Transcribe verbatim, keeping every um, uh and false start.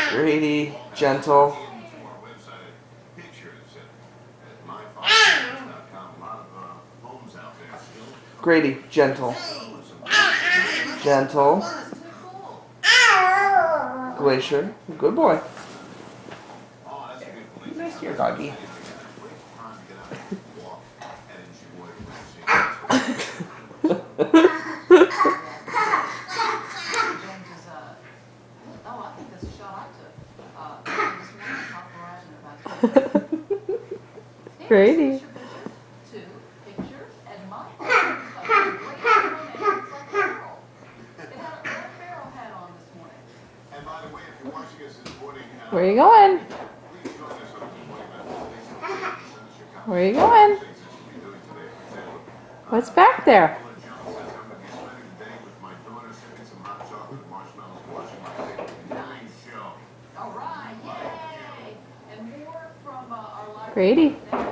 Grady, gentle. Grady, gentle. Gentle. Glacier, good boy. Nice here, doggy. Grady. Where are you going? Where are you going? What's back there? Grady.